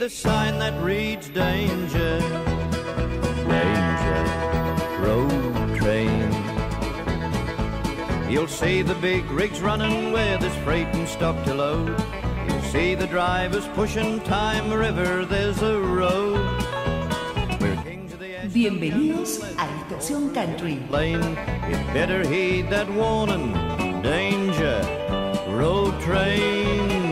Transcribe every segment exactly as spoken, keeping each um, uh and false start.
the sign that reads danger, danger, road train. You'll see the big rigs running where there's freight and stock to load. You'll see the drivers pushing time wherever there's a road. Bienvenidos a Estación Country. You better heed that warning, danger, road train.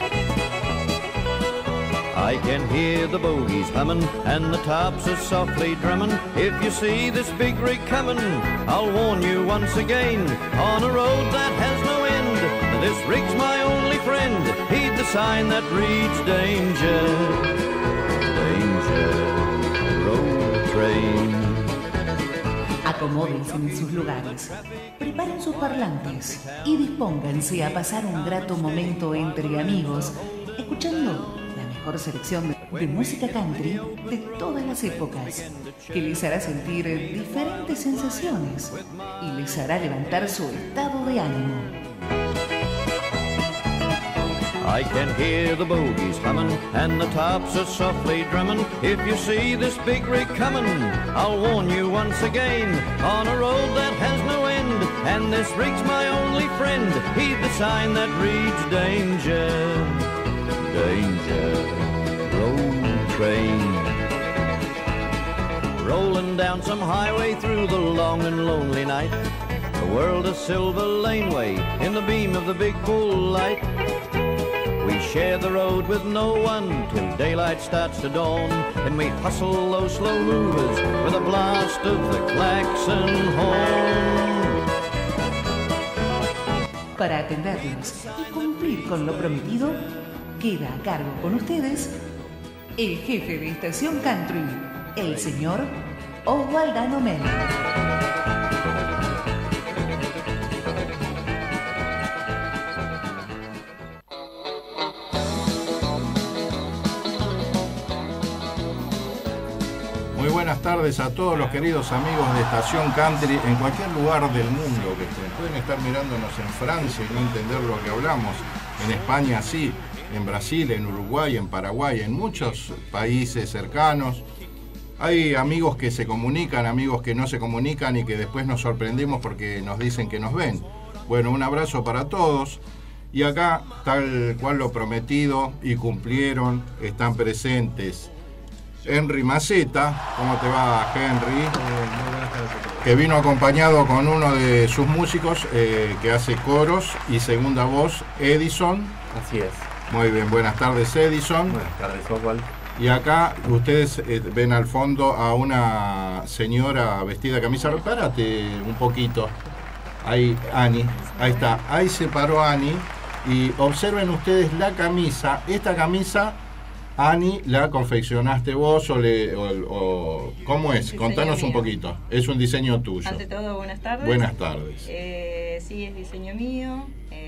I can hear the bogies humming and the tops are softly drumming. If you see this big rig coming, I'll warn you once again. On a road that has no end, this rig's my only friend. Heed the sign that reads danger, danger, road train. Acomódense en sus lugares, preparen sus parlantes y dispónganse a pasar un grato momento entre amigos, escuchando la mejor selección de, de música country de todas las épocas, que les hará sentir diferentes sensaciones y les hará levantar su estado de ánimo. I can hear the bogies humming and the tops are softly drumming. If you see this big rig coming, I'll warn you once again. On a road that has no end, and this rig's my only friend. Heed the sign that reads danger, danger, road train. Rolling down some highway through the long and lonely night, a world of silver laneway in the beam of the big bull light. We share the road with no one till daylight starts to dawn. And we hustle those slow movers with a blast of the klaxon horn. Para atenderlos y cumplir con lo prometido, queda a cargo con ustedes el jefe de Estación Country, el señor Oswaldano Mena. Muy buenas tardes a todos los queridos amigos de Estación Country en cualquier lugar del mundo que estén. Pueden estar mirándonos en Francia y no entender lo que hablamos, en España sí, en Brasil, en Uruguay, en Paraguay, en muchos países cercanos. Hay amigos que se comunican, amigos que no se comunican y que después nos sorprendemos porque nos dicen que nos ven. Bueno, un abrazo para todos. Y acá, tal cual lo prometido y cumplieron, están presentes Henry Maceta. ¿Cómo te va, Henry? Que vino acompañado con uno de sus músicos eh, que hace coros y segunda voz, Edison. Así es. Muy bien, buenas tardes, Edison. Buenas tardes, Oswald. Y acá ustedes eh, ven al fondo a una señora vestida de camisa. Párate un poquito. Ahí, Ani. Ahí está. Ahí se paró Ani. Y observen ustedes la camisa. Esta camisa, Ani, ¿la confeccionaste vos o, le, o, o cómo es? Diseño Contanos mío. un poquito. Es un diseño tuyo. Ante todo, buenas tardes. Buenas tardes. Eh, sí, es diseño mío.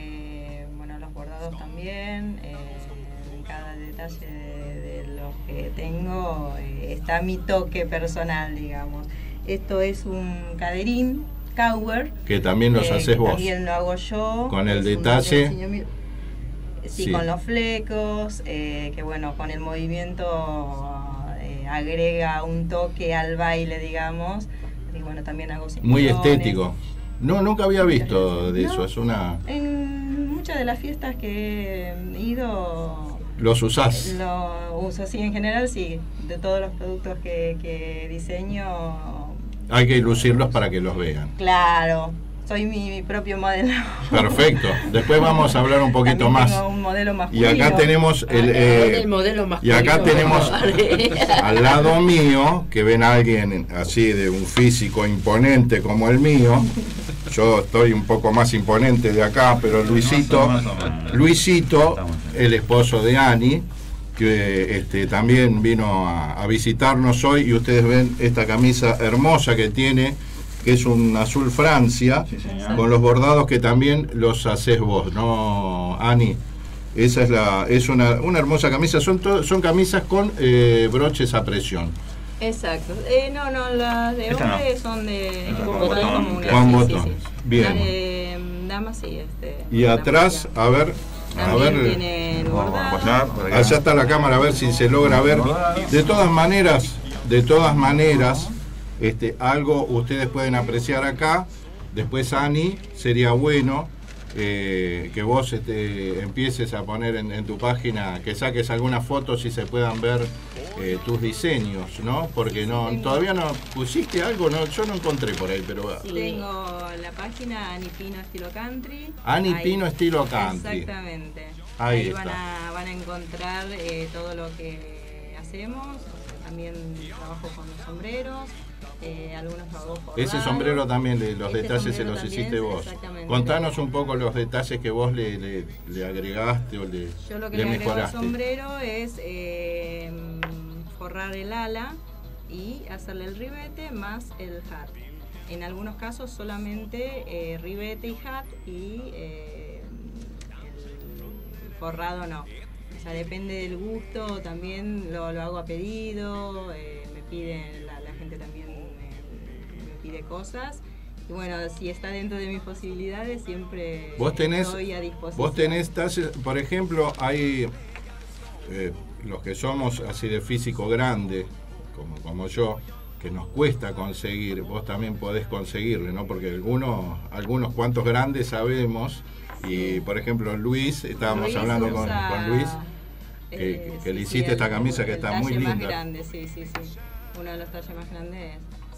Eh, bueno, los bordados también. Eh, en cada detalle de, de los que tengo eh, está mi toque personal, digamos. Esto es un caderín, cover. Que también los eh, haces que vos. También lo hago yo. Con el Es un detalle. diseño mío. Sí, Sí. con los flecos, eh, que bueno, con el movimiento eh, agrega un toque al baile, digamos. Y bueno, también hago Muy cinturones. estético. No, nunca había visto de No, eso. Es una. En muchas de las fiestas que he ido, Los usás. lo uso así en general, sí. De todos los productos que, que diseño, Hay que lucirlos para que los vean. claro, soy mi, mi propio modelo. Perfecto. Después vamos a hablar un poquito También más. tengo un modelo Y masculino. acá tenemos el, eh, el modelo y masculino. acá tenemos al lado mío, que ven a alguien así de un físico imponente como el mío. Yo estoy un poco más imponente de acá, pero Luisito, Luisito, el esposo de Ani, que este, también vino a, a visitarnos hoy, y ustedes ven esta camisa hermosa que tiene, que es un azul Francia, Sí, señor. con los bordados que también los haces vos, ¿no, Ani? Esa es la es una, una hermosa camisa. Son to- son camisas con eh, broches a presión. Exacto. Eh, no, no, las de Esta no. hombre son de Ah, con con botón botón, común. con sí, botón. sí, sí. Bien. Las de damas sí. Este, Y la atrás, mayoría. a ver, También a ver, tiene el bordado. Allá, allá está la cámara, a ver si se logra ver. De todas maneras, de todas maneras, este, algo ustedes pueden apreciar acá. Después, Ani, sería bueno eh, que vos este, empieces a poner en, en tu página, que saques algunas fotos y se puedan ver eh, tus diseños, ¿no? Porque no todavía no pusiste algo, no, yo no encontré por ahí, pero Sí. Tengo la página Ani Pino Estilo Country. Ani Ahí- Pino Estilo Country. Exactamente. Ahí Ahí, está. van, a, van a encontrar eh, todo lo que hacemos. O sea, también trabajo con los sombreros. Eh, algunos trabajos bordados. Ese sombrero también, le- los Este detalles se sombrero los también, hiciste vos. exactamente. Contanos un poco los detalles que vos le, le, le agregaste o le, Yo lo que le le agrego al mejoraste. sombrero es eh, forrar el ala y hacerle el ribete más el hat. En algunos casos solamente eh, ribete y hat y eh, el forrado no. O sea, depende del gusto, también lo, lo hago a pedido, eh, me piden, la, la gente también me, me pide cosas. Y bueno, si está dentro de mis posibilidades, siempre Vos tenés, estoy a disposición. vos tenés talles, por ejemplo, hay eh, los que somos así de físico grande, como, como yo, que nos cuesta conseguir, vos también podés conseguirle, ¿no? Porque algunos, algunos cuantos grandes sabemos, y por ejemplo Luis, estábamos Luis hablando con, usa, con Luis, eh, que, que sí, le sí, hiciste el- esta camisa que el está talle muy más linda. grande, sí, sí, sí. Uno de los talles más grandes eh,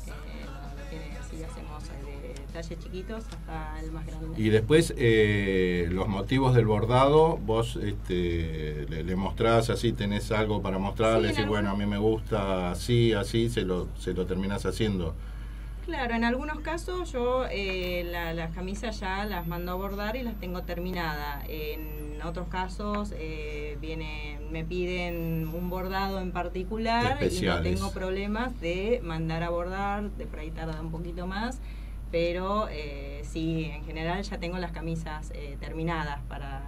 lo, lo tiene así, hacemos eh, de talles chiquitos hasta el más grande. Y después eh, los motivos del bordado, vos este, le, le mostrás así, tenés algo para mostrarle, Sí, en decir, bueno, a algún- mí me gusta así, así, se lo, se lo terminás haciendo. Claro, en algunos casos yo eh, la- las camisas ya las mando a bordar y las tengo terminadas. En otros casos eh, viene, me piden un bordado en particular Especiales. y no tengo problemas de mandar a bordar, de por ahí tarda un poquito más, pero eh, sí, en general ya tengo las camisas eh, terminadas para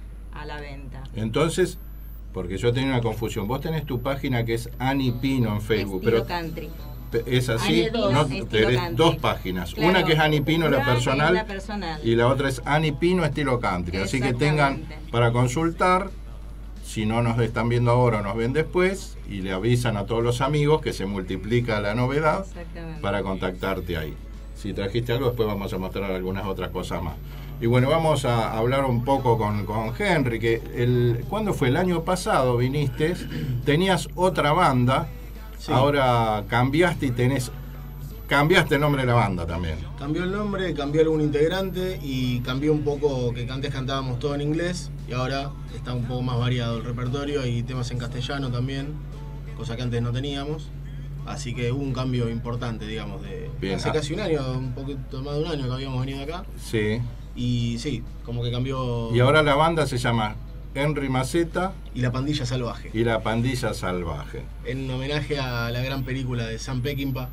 a la venta. Entonces, porque yo tenía una confusión, vos tenés tu página que es Ani Pino en Facebook, Estilo pero country. es así, Ani Pino, no, estilo tenés country. dos páginas, Claro, una que es Ani Pino la una que es personal, la personal. y la otra es Ani Pino Estilo Country, así que tengan Exactamente. para consultar, si no nos están viendo ahora o nos ven después, y le avisan a todos los amigos que se multiplica la novedad Exactamente. para contactarte ahí. Si trajiste algo, después vamos a mostrar algunas otras cosas más. Y bueno, vamos a hablar un poco con, con Henry, que el, ¿cuándo fue? El año pasado viniste, tenías otra banda, Sí. ahora cambiaste y tenés, cambiaste el nombre de la banda también. Cambió el nombre, cambió algún integrante y cambió un poco, que antes cantábamos todo en inglés y ahora está un poco más variado el repertorio, hay temas en castellano también, cosa que antes no teníamos. Así que hubo un cambio importante, digamos, de Bien. hace Ah. casi un año, un poquito más de un año que habíamos venido acá. Sí. Y sí, como que cambió. Y ahora la banda se llama Henry Maceta Y la pandilla salvaje. y la Pandilla Salvaje. En homenaje a la gran película de Sam Peckinpah,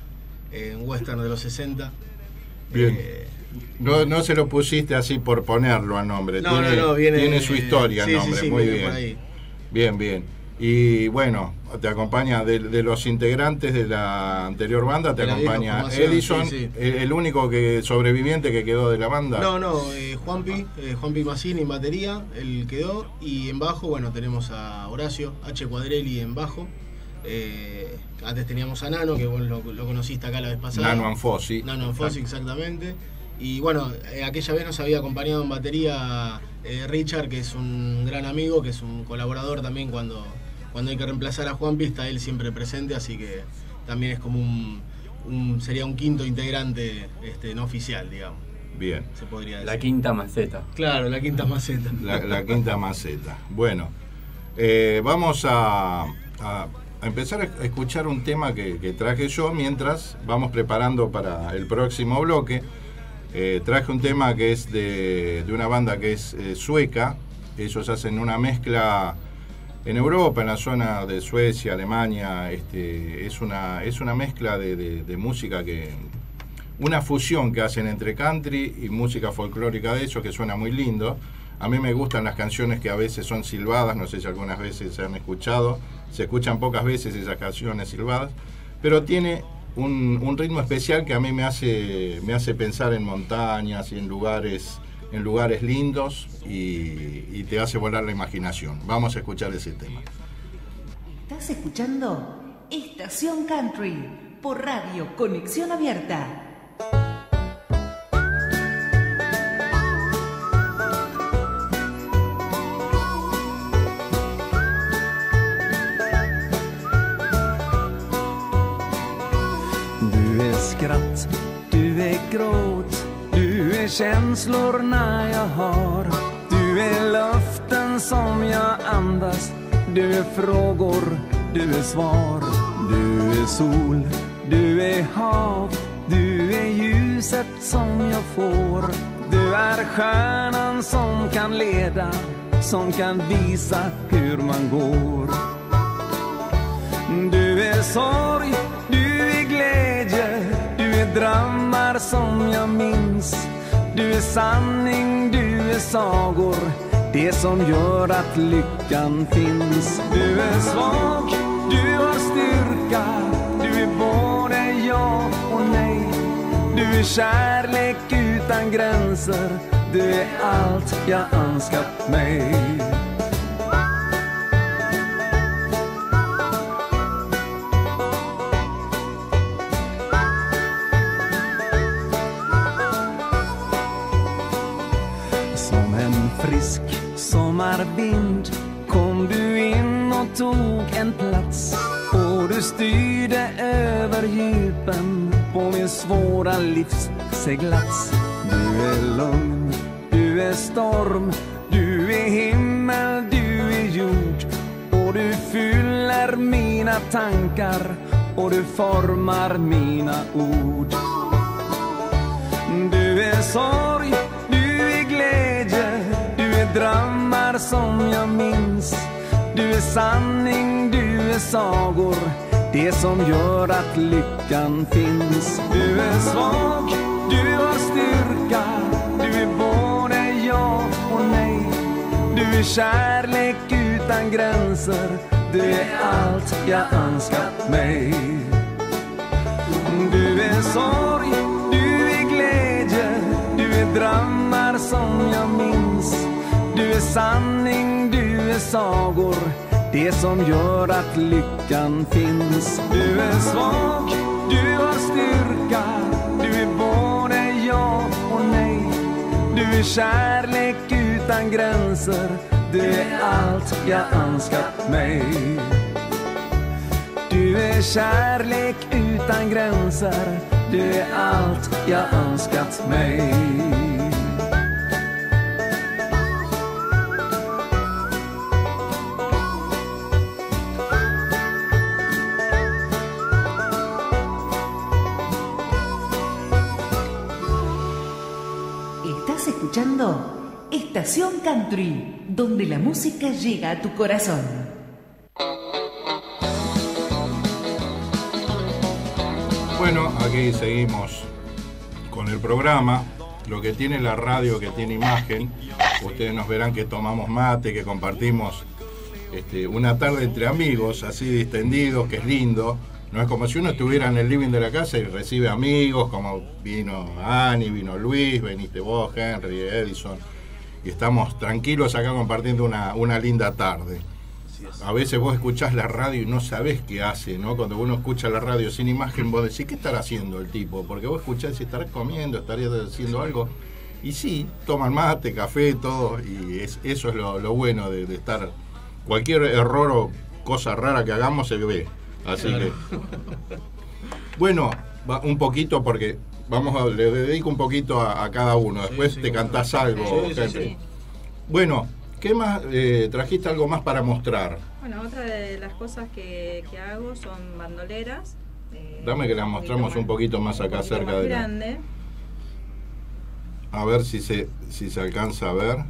eh, un western de los sesenta. Bien. Eh, No, no se lo pusiste así por ponerlo al nombre, no, tiene, no, no, viene. tiene su historia sí, el sí, nombre, sí, muy viene bien. por ahí. Bien, bien. Y bueno, te acompaña de, de los integrantes de la anterior banda, te De la vieja acompaña formación, Edison, sí, sí. El, el único que sobreviviente que quedó de la banda. No, no, eh, Juanpi, eh, Juanpi Massini en batería, él quedó. Y en bajo, bueno, tenemos a Horacio, H. Cuadrelli en bajo. Eh, antes teníamos a Nano, que vos lo, lo conociste acá la vez pasada. Nano Anfosi. Nano Anfosi, exactamente. Y bueno, eh, aquella vez nos había acompañado en batería eh, Richard, que es un gran amigo, que es un colaborador también cuando, cuando hay que reemplazar a Juanpi, está él siempre presente, así que también es como un, un sería un quinto integrante este, no oficial, digamos, Bien, se podría decir. La quinta maceta. Claro, la quinta maceta. la, la quinta maceta. Bueno, eh, vamos a, a- a empezar a escuchar un tema que, que traje yo mientras vamos preparando para el próximo bloque. Eh, traje un tema que es de, de una banda que es eh, sueca. Ellos hacen una mezcla en Europa, en la zona de Suecia, Alemania. Este, es, una, es una mezcla de, de- de música que... Una fusión que hacen entre country y música folclórica de ellos, que suena muy lindo. A mí me gustan las canciones que a veces son silbadas, no sé si algunas veces se han escuchado. Se escuchan pocas veces esas canciones silbadas, pero tiene un, un ritmo especial que a mí me hace, me hace pensar en montañas y en lugares en lugares lindos y, y te hace volar la imaginación. Vamos a escuchar ese tema. Estás escuchando Estación Country por Radio Conexión Abierta. Du är skratt, du är gråt, du är känslorna jag har. Du är luften som jag andas, du är frågor, du är svar. Du är sol, du är hav, du är ljuset som jag får. Du är stjärnan som kan leda, som kan visa hur man går. Du är sorg, du är glädje, du är drömmar som jag minns. Du är sanning, du är sagor, det som gör att lyckan finns. Du är svag, du har styrka, du är både ja och nej. Du är kärlek utan gränser, du är allt jag önskat mig. Som en frisk sommarvind kom du in och tog en plats, och du styrde över djupen på min svåra livsseglats. Du är lugn, du är storm, du är himmel, du är jord, och du fyller mina tankar och du formar mina ord. Du är sorg, du är glädje, du är drömmar som jag minns. Du är sanning, du är sagor, det som gör att lyckan finns. Du är svag, du har styrka, du är både ja och nej. Du är kärlek utan gränser, du är allt jag önskat mig. Du är sorg, du är glädje, du är drömmar som jag minns. Du är sanning, du är sagor, det som gör att lyckan finns. Du är svag, du har styrka, du är både ja och nej. Du är kärlek utan gränser, du är allt jag önskat mig. Du är kärlek utan gränser, du är allt jag önskat mig. Estás escuchando Estación Country, donde la música llega a tu corazón. Bueno, aquí seguimos con el programa. Lo que tiene la radio, que tiene imagen, ustedes nos verán que tomamos mate, que compartimos este, una tarde entre amigos, así distendidos, que es lindo. No es como si uno estuviera en el living de la casa y recibe amigos, como vino Ani, vino Luis, veniste vos, Henry, Edison, y estamos tranquilos acá compartiendo una, una linda tarde. A veces vos escuchás la radio y no sabés qué hace, ¿no? Cuando uno escucha la radio sin imagen, vos decís, ¿qué estará haciendo el tipo? Porque vos escuchás si estará comiendo, estaría haciendo algo. Y sí, toman mate, café, todo, y es, eso es lo, lo bueno de, de estar. Cualquier error o cosa rara que hagamos se ve. Así claro. que... Bueno, va un poquito porque vamos a, le dedico un poquito a, a cada uno. Después sí, sí, te cantás algo. Sí, sí, sí. Bueno, ¿qué más? Eh, ¿Trajiste algo más para mostrar? Bueno, otra de las cosas que, que hago son bandoleras. Eh, Dame que la mostramos más, un poquito más acá cerca de grande. La... A ver si se, si se alcanza a ver.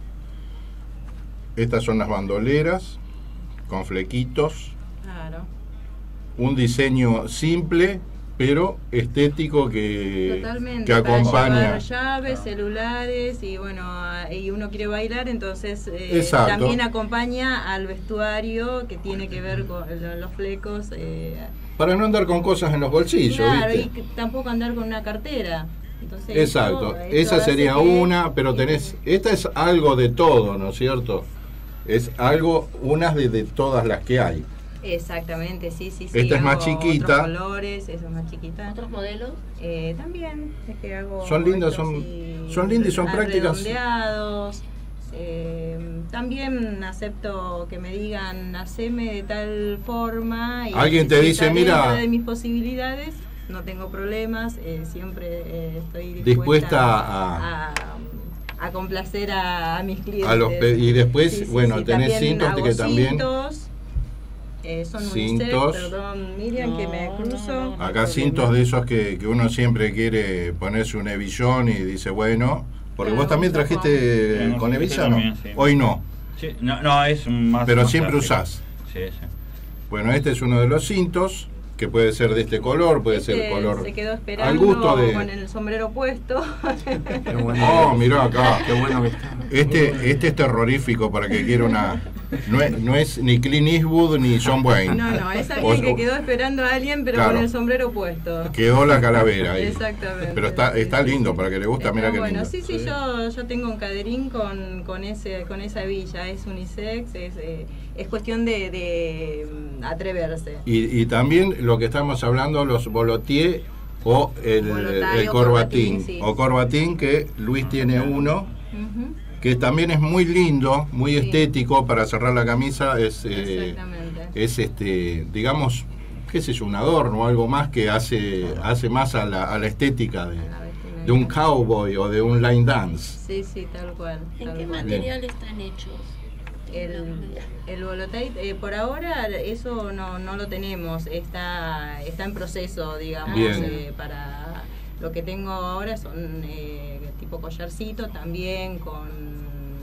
Estas son las bandoleras con flequitos. Claro. Un diseño simple pero estético que, Totalmente, que acompaña. Para llevar llaves, celulares y bueno, y uno quiere bailar, entonces eh, también acompaña al vestuario que tiene que ver con los flecos. Eh, para no andar con cosas en los bolsillos. Claro, ¿viste? Y que tampoco andar con una cartera. Entonces, Exacto, esto- esa esto sería hace que- una, pero tenés, esta es algo de todo, ¿no es cierto? Es algo, una de, de todas las que hay. Exactamente, sí, sí, sí. Esta es más hago chiquita. Otros colores, esa es más chiquita. ¿Otros modelos? Eh, también, es que hago. Son lindas, estos son- y- son lindas y son prácticas. redondeados. Eh, también acepto que me digan, haceme de tal forma. Y Alguien te si dice, está mira- dentro de mis posibilidades, no tengo problemas, eh, siempre eh, estoy dispuesta, Dispuesta a- a, a complacer a, a mis clientes. A los pe- y después, Sí, sí, bueno, sí, tenés también cintos hago que también... cintos, eh, son Cintos. unisex, perdón Miriam que me No, cruzo. no, no. Acá cintos de esos que, que uno siempre quiere ponerse un hebillón y dice, bueno, porque Claro, vos también un poco. trajiste Tenemos con un hebilla, hebilla ¿no? también, sí. Hoy no, Sí, no, no, es un más. pero más siempre clásico. usás. Sí, sí. Bueno, este es uno de los cintos, que puede ser de este color, puede Este ser color... se quedó al esperando gusto de... con el sombrero puesto. Qué bueno. Oh, mirá acá. Qué bueno que está. Este, este es terrorífico para que quiera una... No es, no es ni Clint Eastwood ni John Wayne. No, no, es O- alguien que o- quedó esperando a alguien, pero Claro. con el sombrero puesto. Quedó la calavera ahí. Exactamente. Pero está, sí, está sí, lindo, sí. para que le gusta, Está mira qué bueno, lindo. sí, sí, yo, yo tengo un caderín con, con, ese, con esa hebilla, es unisex, es, eh, es cuestión de, de mm, atreverse. Y, y también lo que estamos hablando, los volotier o el, Volotaille el o corbatín. corbatín, sí. O corbatín, que Luis tiene uno, Ujú, que también es muy lindo, muy Sí. estético para cerrar la camisa. Es, eh, Exactamente. es este, digamos, qué sé yo, un adorno o algo más que hace, hace más a la, a la estética de, La vestimenta. de un cowboy o de un line dance. Sí, sí, tal cual. ¿En tal qué cual. material están hechos? El, el Volotaille, eh, por ahora eso no, no lo tenemos, está, está en proceso, digamos, Bien. eh, para lo que tengo ahora son eh, tipo collarcito también con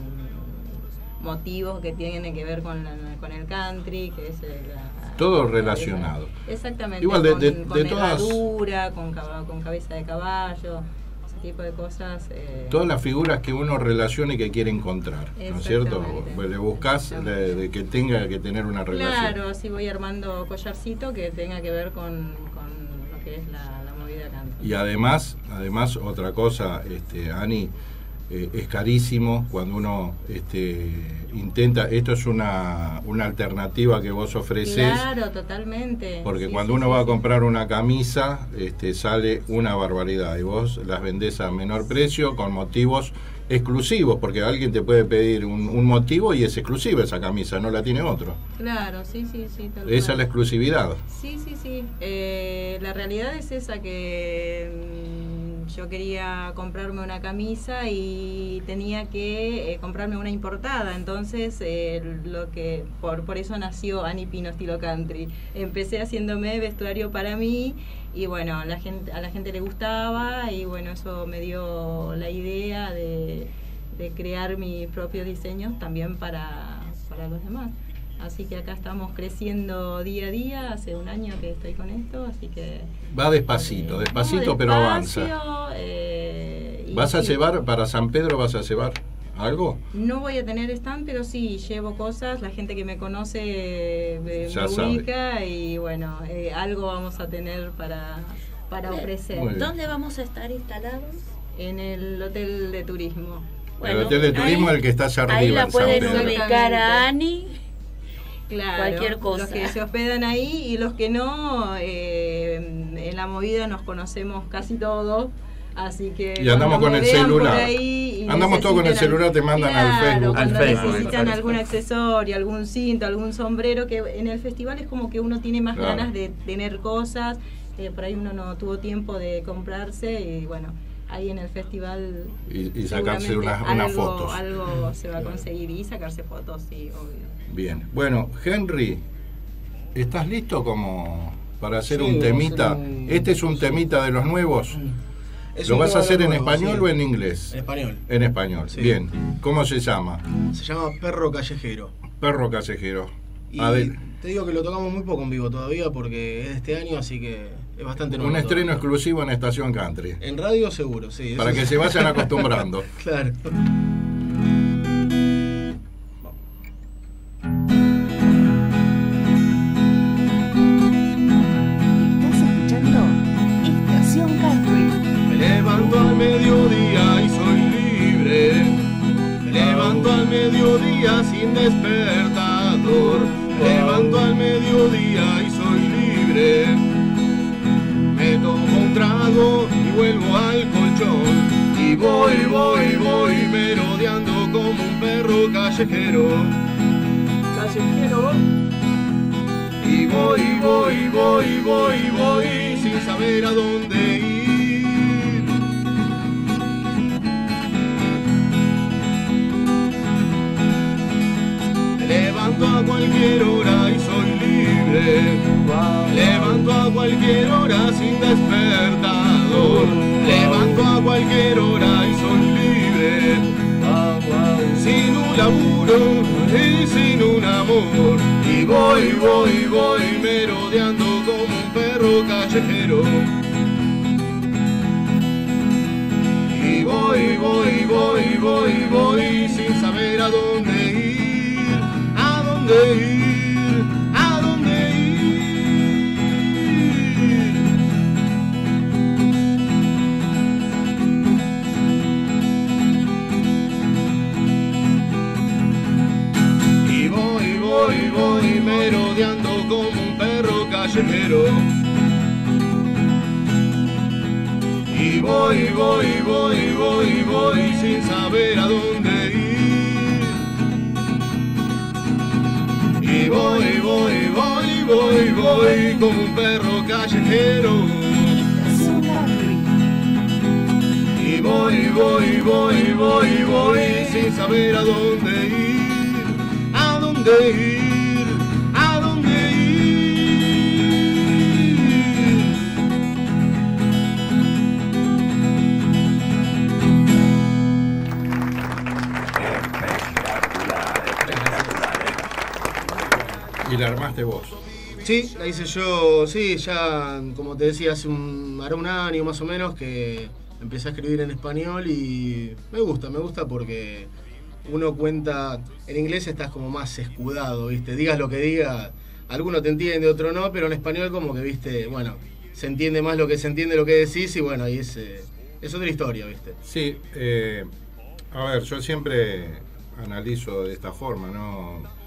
motivos que tienen que ver con, la- con el country, que es el- la- Todo la- relacionado. Exactamente. Igual de- con, de- con de todas- herradura, con, caba- con cabeza de caballo, ese tipo de cosas. eh, Todas las figuras que uno relaciona y que quiere encontrar, ¿no es cierto? Exactamente. Pues le buscas de, de que tenga que tener una relación. Claro, así voy armando collarcito que tenga que ver con, con lo que es la, la movida country. Y además, además otra cosa, este, Ani, eh, es carísimo cuando uno este, intenta, esto es una, una alternativa que vos ofreces, Claro, totalmente. porque Sí, cuando sí, uno sí, va a sí. comprar una camisa, este, sale una barbaridad y vos las vendés a menor precio con motivos exclusivos, porque alguien te puede pedir un, un motivo y es exclusiva esa camisa, no la tiene otro. Claro, sí, sí, sí. tal Esa es cual. la exclusividad. Sí, sí, sí. Eh, la realidad es esa que mm, yo quería comprarme una camisa y tenía que eh, comprarme una importada. Entonces, eh, lo que por, por eso nació Ani Pino Estilo Country. Empecé haciéndome vestuario para mí y bueno, la gente, a la gente le gustaba y bueno, eso me dio la idea de, de crear mis propios diseños también para, para los demás. Así que acá estamos creciendo día a día, hace un año que estoy con esto, así que... Va despacito, eh, despacito, vamos pero despacio, avanza. eh, y ¿Vas a sí, llevar, para San Pedro vas a llevar algo? No voy a tener stand, pero sí, llevo cosas, la gente que me conoce eh, me, Ya me sabe. ubica y bueno, eh, algo vamos a tener para, para ofrecer. Muy bien. ¿Dónde vamos a estar instalados? En el hotel de turismo. el hotel de turismo ahí- es el que está allá arriba. Ahí la en San pueden Pedro. ubicar a Ani. Claro, Cualquier cosa. los que se hospedan ahí y los que no, eh, en la movida nos conocemos casi todos, así que Y andamos cuando con me el vean por celular. ahí y Andamos todos con el necesitan celular, te mandan al claro, Facebook. cuando Al Facebook, necesitan al algún Facebook. accesorio, algún cinto, algún sombrero, que en el festival es como que uno tiene más Claro. ganas de tener cosas, eh, por ahí uno no tuvo tiempo de comprarse y bueno, ahí en el festival Y, y sacarse seguramente unas, unas algo, fotos. algo se va a conseguir y sacarse fotos, sí, obvio. Bien. Bueno, Henry, ¿estás listo como para hacer Sí, un vamos a temita? hacer un- ¿Este es un temita de los nuevos? Es ¿Lo un vas a tema hacer en nuevo, español sí. o en inglés? En español. En español. Sí. Bien. ¿Cómo se llama? Se llama Perro Callejero. Perro callejero. Y Adel- te digo que lo tocamos muy poco en vivo todavía porque es de este año, así que es bastante nuevo. un estreno todavía. exclusivo en Estación Country. En radio seguro, sí. Para eso que sí. se vayan acostumbrando. Claro. Estás escuchando Estación Country. Me levanto al sin despertador. Levanto al mediodía y soy libre. Me tomo un trago y vuelvo al colchón. Y voy, voy, voy merodeando como un perro callejero. Callejero. Y voy, voy, voy, voy, voy sin saber a dónde ir. Me levanto a cualquier hora y soy libre. Me levanto a cualquier hora sin despertador. Levanto a cualquier hora y soy libre. Sin un laburo y sin un amor. Y voy, voy, voy merodeando como un perro callejero. Y voy, voy, voy, voy, voy sin saber a dónde ir, a dónde ir, a dónde ir. Y voy, voy, voy merodeando como un perro callejero. Y voy, voy, voy, voy, voy sin saber a dónde ir. Y voy, voy, voy, voy, voy como un perro callejero. Y voy, voy, voy, voy, voy sin saber a dónde ir, a dónde ir, a dónde ir. ¿Y la armaste vos? Sí, la hice yo, sí, ya como te decía, hace un, hará un año más o menos que empecé a escribir en español y me gusta, me gusta porque uno cuenta, en inglés estás como más escudado, ¿viste? Digas lo que digas, alguno te entiende, otro no, pero en español como que, ¿viste? Bueno, se entiende más lo que se entiende lo que decís y bueno, ahí es, eh, es otra historia, ¿viste? Sí, eh, a ver, yo siempre analizo de esta forma, ¿no?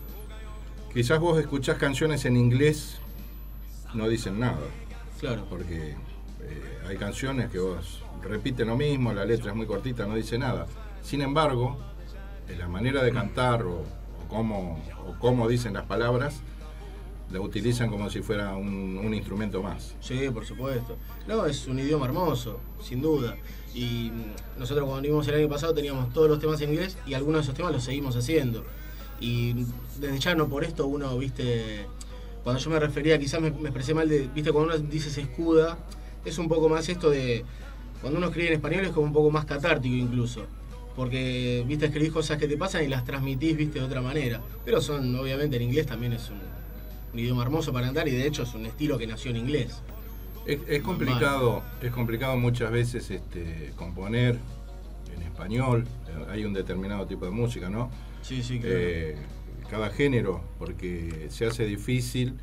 Quizás vos escuchás canciones en inglés, no dicen nada. Claro. Porque eh, hay canciones que vos repiten lo mismo, la letra es muy cortita, no dice nada. Sin embargo, en la manera de cantar o, o, cómo, o cómo dicen las palabras, la utilizan como si fuera un, un instrumento más. Sí, por supuesto. No, es un idioma hermoso, sin duda. Y nosotros cuando vinimos el año pasado teníamos todos los temas en inglés y algunos de esos temas los seguimos haciendo. Y desde ya no por esto uno, viste, cuando yo me refería, quizás me, me expresé mal, de, viste, cuando uno dice se escuda, es un poco más esto de, cuando uno escribe en español es como un poco más catártico incluso, porque, viste, escribís cosas que te pasan y las transmitís, viste, de otra manera, pero son, obviamente, en inglés también es un, un idioma hermoso para cantar y de hecho es un estilo que nació en inglés. Es, es complicado, es complicado muchas veces este, componer en español, hay un determinado tipo de música, ¿no? Sí, sí, claro. Eh, cada género, porque se hace difícil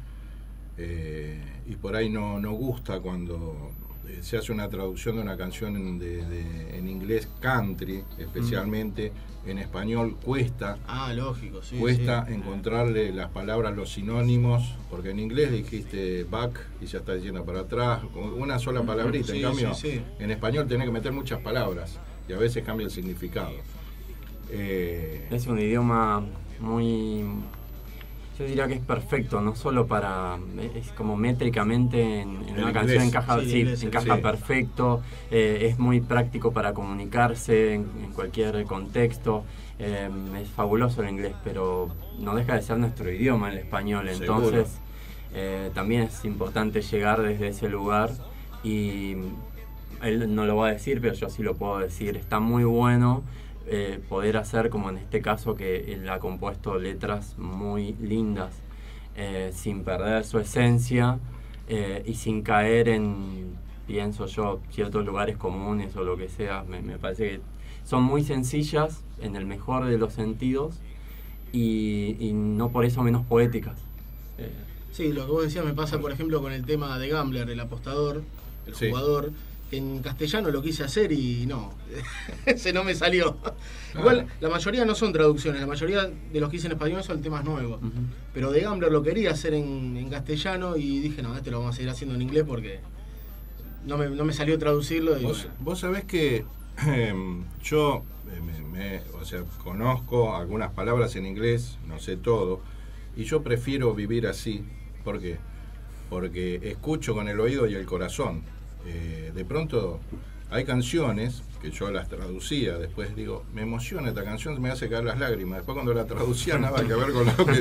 eh, y por ahí no, no gusta cuando eh, se hace una traducción de una canción de, de, en inglés country, especialmente mm. en español cuesta. Ah, lógico, sí. Cuesta sí. encontrarle las palabras, los sinónimos, porque en inglés dijiste back y ya está diciendo para atrás, con una sola palabrita. Sí, en cambio, sí, sí. en español tenés que meter muchas palabras y a veces cambia el significado. Eh, es un idioma muy, yo diría que es perfecto, no solo para, es como métricamente en, en una canción encaja, sí, sí, inglés, encaja sí. perfecto, eh, es muy práctico para comunicarse en, en cualquier contexto, eh, es fabuloso el inglés, pero no deja de ser nuestro idioma el español, entonces eh, también es importante llegar desde ese lugar y él no lo va a decir, pero yo sí lo puedo decir, está muy bueno. Eh, poder hacer como en este caso que él ha compuesto letras muy lindas eh, sin perder su esencia eh, y sin caer en, pienso yo, ciertos lugares comunes o lo que sea. Me, me parece que son muy sencillas en el mejor de los sentidos y, y no por eso menos poéticas. Eh. Sí, lo que vos decías me pasa por ejemplo con el tema de Gambler, el apostador, el sí. jugador, que en castellano lo quise hacer y no, ese no me salió. Igual, la mayoría no son traducciones, la mayoría de los que hice en español son temas nuevos. Uh-huh. Pero The Gambler lo quería hacer en, en castellano y dije, no, este lo vamos a seguir haciendo en inglés porque no me, no me salió traducirlo. Y vos, bueno. vos sabés que eh, yo me, me, o sea, conozco algunas palabras en inglés, no sé todo, y yo prefiero vivir así. ¿Por qué? Porque escucho con el oído y el corazón. Eh, de pronto hay canciones que yo las traducía, después digo, me emociona esta canción, me hace caer las lágrimas. Después cuando la traducía nada que ver con lo que...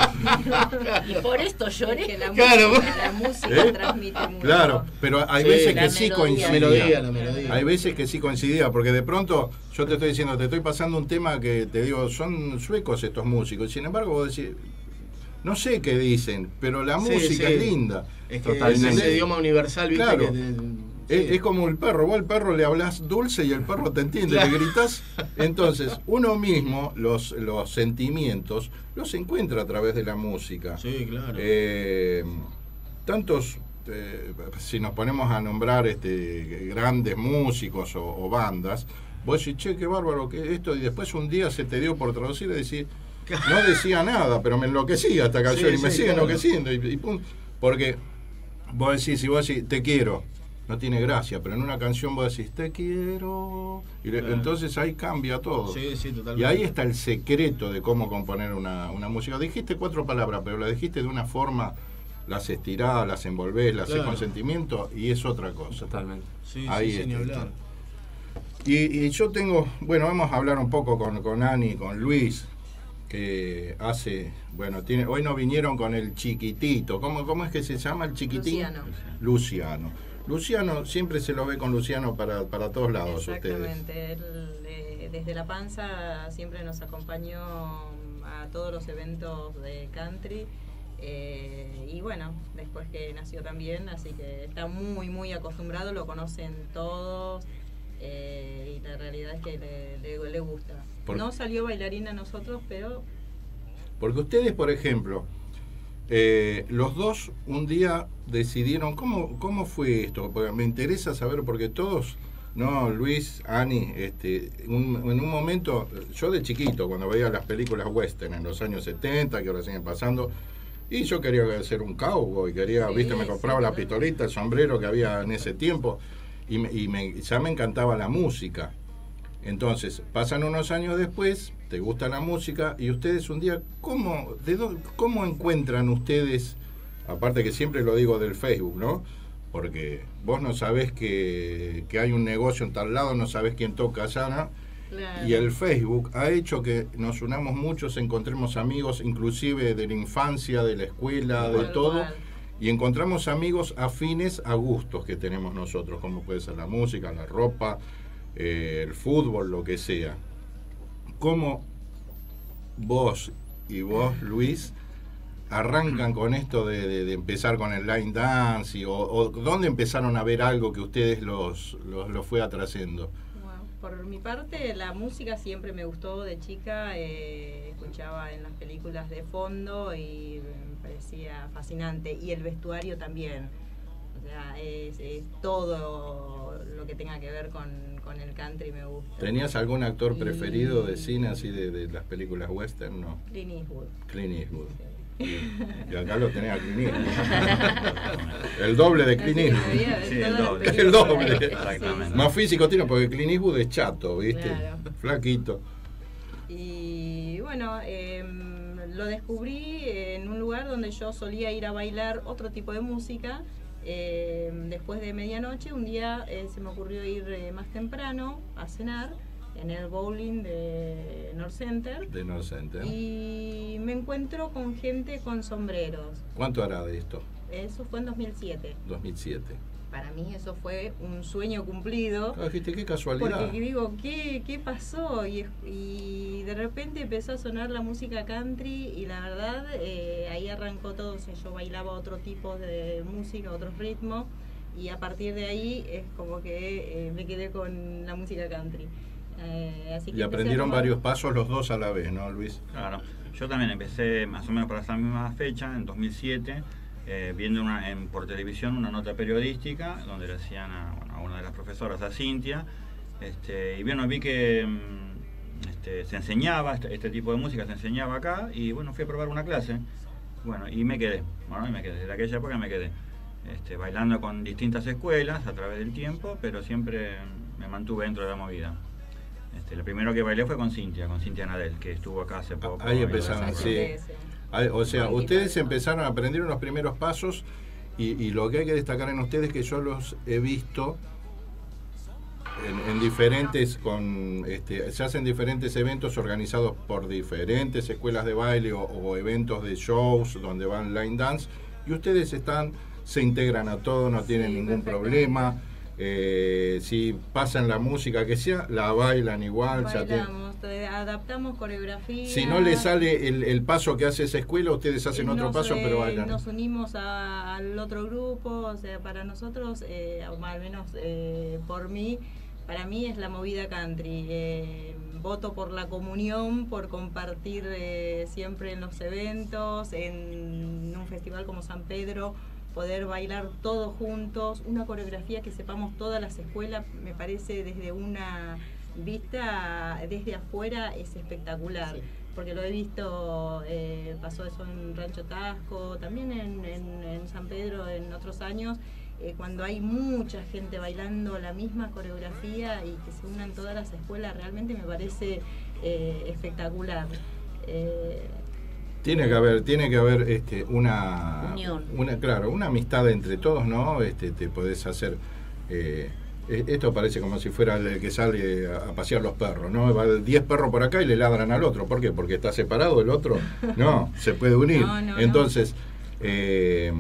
Y por esto lloré. Que la claro, música, la música ¿eh? transmite mucho. Claro, pero hay sí, veces que sí coincidía. La melodía, la melodía. Hay veces que sí coincidía, porque de pronto yo te estoy diciendo, te estoy pasando un tema que te digo, son suecos estos músicos, y sin embargo vos decís, no sé qué dicen, pero la sí, música sí. es linda. Es que totalmente. Ese idioma universal, ¿viste? Claro. Que te, es, sí. es como el perro, vos al perro le hablas dulce y el perro te entiende, claro. le gritas. Entonces, uno mismo, los, los sentimientos, los encuentra a través de la música. Sí, claro. Eh, tantos, eh, si nos ponemos a nombrar este, grandes músicos o, o bandas, vos decís, che, qué bárbaro que esto, y después un día se te dio por traducir y decís, no decía nada, pero me enloquecía esta canción sí, y me sí, sigue claro. enloqueciendo. Y, y pum, porque vos decís, si vos decís, te quiero, no tiene gracia, pero en una canción vos decís, te quiero. Y le, claro. entonces ahí cambia todo. Sí, sí, totalmente. Y ahí está el secreto de cómo componer una, una música. Dijiste cuatro palabras, pero la dijiste de una forma, las estirás, las envolvés, las claro. haces con sentimiento y es otra cosa. Totalmente. Sí, ahí sí, sin hablar. Y, y yo tengo, bueno, vamos a hablar un poco con, con Ani, con Luis, que hace, bueno, tiene, hoy no vinieron con el chiquitito, ¿cómo, cómo es que se llama el chiquitín? Luciano. Luciano. Luciano, siempre se lo ve con Luciano para, para todos lados. Exactamente, ustedes. Él eh, desde La Panza siempre nos acompañó a todos los eventos de country eh, y bueno, después que nació también, así que está muy, muy acostumbrado, lo conocen todos. Eh, y la realidad es que le, le, le gusta. Por, no salió bailarina a nosotros, pero... Porque ustedes, por ejemplo, eh, los dos un día decidieron, ¿cómo, cómo fue esto? Porque me interesa saber, porque todos, no, Luis, Ani, este, un, en un momento, yo de chiquito, cuando veía las películas western en los años setenta, que ahora siguen pasando, y yo quería ser un cowboy, quería, sí, viste, me compraba sí, la pistolita, el sombrero que había en ese tiempo. Y, me, y me, ya me encantaba la música. Entonces, pasan unos años después, te gusta la música, y ustedes un día, ¿cómo, de do, ¿cómo encuentran ustedes, aparte que siempre lo digo del Facebook, ¿no? Porque vos no sabés que, que hay un negocio en tal lado, no sabés quién toca allá, ¿no? Claro. Y el Facebook ha hecho que nos unamos muchos, encontremos amigos, inclusive de la infancia, de la escuela, de igual, todo. igual. Y encontramos amigos afines a gustos que tenemos nosotros, como puede ser la música, la ropa, eh, el fútbol, lo que sea. ¿Cómo vos y vos, Luis, arrancan con esto de, de, de empezar con el line dance? Y, o, o dónde empezaron a ver algo que ustedes los, los, los fue atrayendo? Bueno, por mi parte, la música siempre me gustó de chica. Eh, escuchaba en las películas de fondo y me parecía fascinante. Y el vestuario también. O sea, es, es todo lo que tenga que ver con, con el country me gusta. ¿Tenías algún actor y... preferido de cine, así de, de las películas western? No. Clint Eastwood. Clint Eastwood. Sí. Y acá lo tenés a Clint Eastwood. El doble de Clint Eastwood. Sí, el doble. El doble. Exactamente. Más físico tiene, porque Clint Eastwood es chato, ¿viste? Claro. Flaquito. Y bueno, eh, lo descubrí en un lugar donde yo solía ir a bailar otro tipo de música. Eh, después de medianoche, un día eh, se me ocurrió ir eh, más temprano a cenar en el bowling de North Center. De North Center. Y me encuentro con gente con sombreros. ¿Cuánto hará de esto? Eso fue en dos mil siete. dos mil siete. Para mí eso fue un sueño cumplido. Ah, dijiste, qué casualidad. Porque digo, ¿qué, qué pasó? Y, y de repente empezó a sonar la música country y la verdad eh, ahí arrancó todo. O sea, yo bailaba otro tipo de música, otros ritmos y a partir de ahí es como que eh, me quedé con la música country. Eh, así que y aprendieron tomar... varios pasos los dos a la vez, ¿no, Luis? Claro. Yo también empecé más o menos por esa misma fecha, en dos mil siete. Eh, viendo una, en, por televisión una nota periodística donde le decían a, bueno, a una de las profesoras, a Cintia, este, y bueno, vi que este, se enseñaba, este, este tipo de música se enseñaba acá, y bueno, fui a probar una clase, bueno, y me quedé, bueno, y me quedé, desde aquella época me quedé, este, bailando con distintas escuelas a través del tiempo, pero siempre me mantuve dentro de la movida. Este, lo primero que bailé fue con Cintia, con Cintia Nadel, que estuvo acá hace poco. Ahí empezaron, sí. O sea, ustedes empezaron a aprender los primeros pasos y, y lo que hay que destacar en ustedes es que yo los he visto en, en diferentes, con este, se hacen diferentes eventos organizados por diferentes escuelas de baile o, o eventos de shows donde van line dance, y ustedes están, se integran a todo, no tienen sí, ningún problema. Eh, si pasan la música que sea, la bailan igual. Bailamos, adaptamos coreografía. Si no les sale el, el paso que hace esa escuela, ustedes hacen nos, otro paso, eh, pero bailan. Nos unimos a, al otro grupo, o sea, para nosotros, eh, o al menos eh, por mí, para mí es la movida country. Eh, voto por la comunión, por compartir eh, siempre en los eventos, en un festival como San Pedro, poder bailar todos juntos, una coreografía que sepamos todas las escuelas, me parece desde una vista, desde afuera es espectacular, sí. Porque lo he visto, eh, pasó eso en Rancho Tasco, también en, en, en San Pedro en otros años, eh, cuando hay mucha gente bailando la misma coreografía y que se unan todas las escuelas, realmente me parece eh, espectacular. Eh, Tiene que haber, tiene que haber este, una, Unión. una, claro, una amistad entre todos, ¿no? Este, te podés hacer. Eh, esto parece como si fuera el que sale a, a pasear los perros, ¿no? Va diez perros por acá y le ladran al otro. ¿Por qué? Porque está separado el otro. No, se puede unir. No, no, Entonces, eh,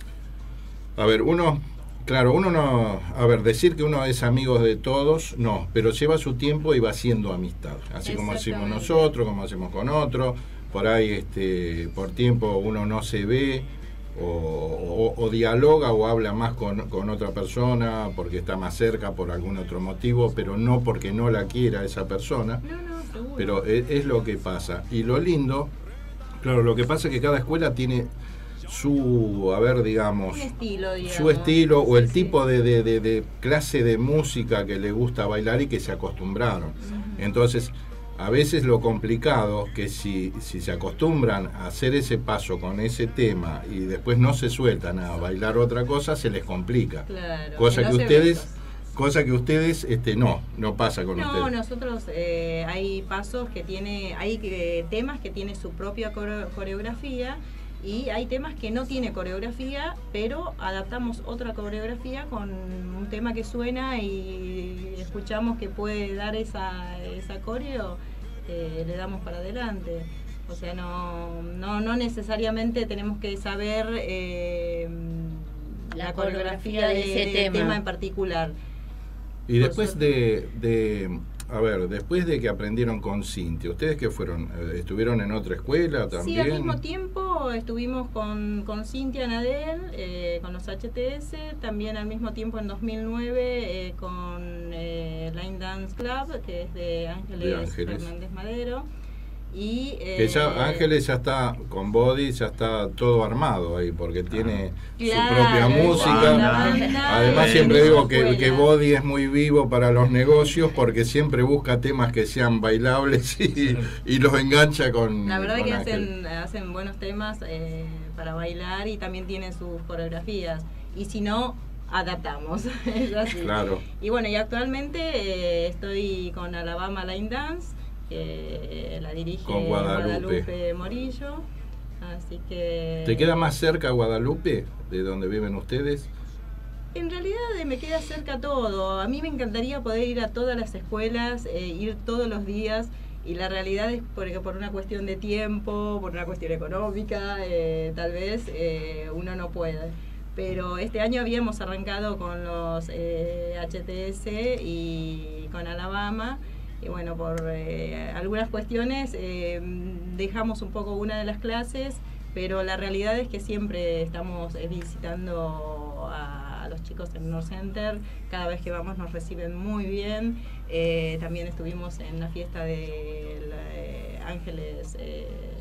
a ver, uno, claro, uno no, a ver, decir que uno es amigo de todos, no, pero lleva su tiempo y va haciendo amistad, así como hacemos nosotros, como hacemos con otros. Por ahí, este, por tiempo uno no se ve o, o, o dialoga o habla más con, con otra persona porque está más cerca por algún otro motivo, pero no porque no la quiera esa persona. No, no, seguro. Pero es, es lo que pasa. Y lo lindo, claro, lo que pasa es que cada escuela tiene su, a ver, digamos, un estilo, digamos. su estilo o el sí, tipo sí. De, de, de, de clase de música que le gusta bailar y que se acostumbraron. Uh-huh. Entonces, a veces lo complicado que si, si se acostumbran a hacer ese paso con ese tema y después no se sueltan a bailar otra cosa, se les complica. Claro, cosa que, que no ustedes, cosa que ustedes, este, no, no pasa con no, ustedes. No, nosotros eh, hay pasos que tiene, hay eh, temas que tiene su propia core- coreografía y hay temas que no tiene coreografía, pero adaptamos otra coreografía con un tema que suena y escuchamos que puede dar esa, esa coreo. Eh, le damos para adelante, o sea, no no, no necesariamente tenemos que saber eh, la, la coreografía de, de ese de tema. tema en particular. Y después de, de, a ver, después de que aprendieron con Cintia, ¿ustedes qué fueron? ¿Estuvieron en otra escuela también? Sí, al mismo tiempo estuvimos con, con Cintia Nadel, eh, con los H T S, también al mismo tiempo en dos mil nueve eh, con eh, Line Dance Club, que es de Ángeles, de Ángeles. Fernández Madero. Y, eh, que ya Ángeles ya está con Body, ya está todo armado ahí, porque tiene claro, su propia música. Banda, Además eh, siempre digo que, que escuela. Body es muy vivo para los negocios porque siempre busca temas que sean bailables y, y los engancha con La verdad con que Ángel. hacen, hacen buenos temas eh, para bailar y también tienen sus coreografías. Y si no, adaptamos. Es así. Claro. Y bueno, y actualmente eh, estoy con Alabama Line Dance, que la dirige Con Guadalupe. Guadalupe Morillo. Así que... ¿Te queda más cerca Guadalupe, de donde viven ustedes? En realidad eh, me queda cerca todo. A mí me encantaría poder ir a todas las escuelas, eh, ir todos los días. Y la realidad es porque por una cuestión de tiempo, por una cuestión económica, eh, tal vez eh, uno no puede. Pero este año habíamos arrancado con los eh, H T S y con Alabama. Y bueno, por eh, algunas cuestiones eh, dejamos un poco una de las clases, pero la realidad es que siempre estamos eh, visitando a, a los chicos en North Center. Cada vez que vamos nos reciben muy bien. Eh, también estuvimos en la fiesta de eh, Ángeles, eh, del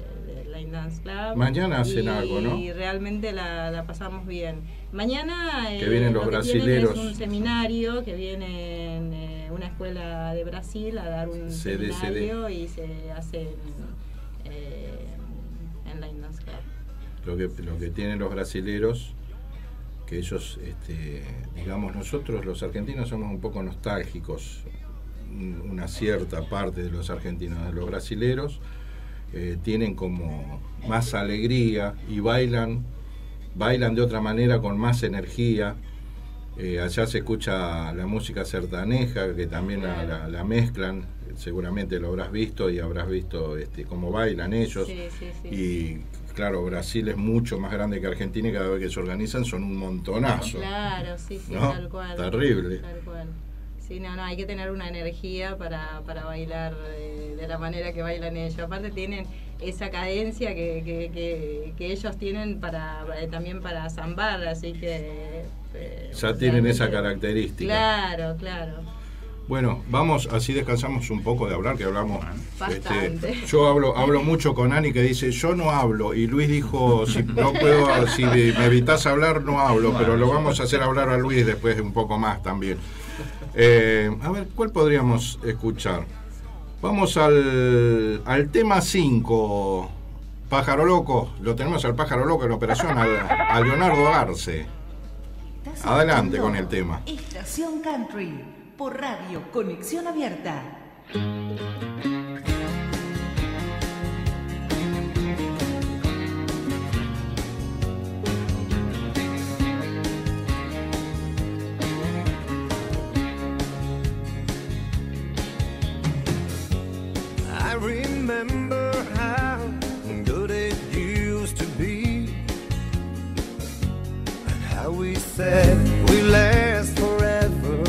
Line Dance Club. Mañana hacen y, algo, ¿no? Y realmente la, la pasamos bien. Mañana que eh, vienen los lo que brasileros. Es un seminario que viene en eh, una escuela de Brasil a dar un C D, seminario C D. Y se hace en, eh, en Line Dance Club. Lo que, lo que tienen los brasileros, que ellos, este, digamos, nosotros los argentinos somos un poco nostálgicos, una cierta parte de los argentinos, de los brasileros, eh, tienen como más alegría y bailan, bailan de otra manera con más energía. Eh, allá se escucha la música sertaneja, que también la, la, la mezclan, seguramente lo habrás visto y habrás visto este, cómo bailan ellos. Sí, sí, sí. Y claro, Brasil es mucho más grande que Argentina y cada vez que se organizan son un montonazo. Claro, sí, sí, ¿no? Tal cual. Terrible. Tal cual. Sí, no, no, hay que tener una energía para, para bailar de, de la manera que bailan ellos. Aparte tienen esa cadencia que, que, que, que ellos tienen para eh, también para zambar, así que... Eh, ya tienen esa característica. Claro, claro. Bueno, vamos, así descansamos un poco de hablar, que hablamos. Bastante. Este, yo hablo, hablo mucho con Ani, que dice, yo no hablo, y Luis dijo, si no puedo, si me evitas hablar, no hablo, pero lo vamos a hacer hablar a Luis después un poco más también. Eh, a ver, ¿cuál podríamos escuchar? Vamos al, al tema cinco, Pájaro Loco. Lo tenemos al Pájaro Loco en operación, al, a Leonardo Arce. Adelante con el tema. Estación Country, por radio Conexión Abierta. I remember how good it used to be, and how we said we last forever.